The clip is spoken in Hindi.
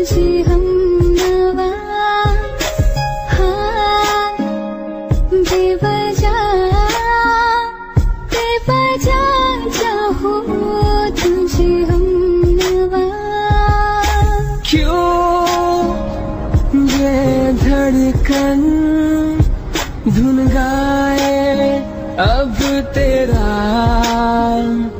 तुझे हम नवा, हाँ बेवजह चाहो तुझे हम नवा। क्यों ये धड़कन धुन गाए अब तेरा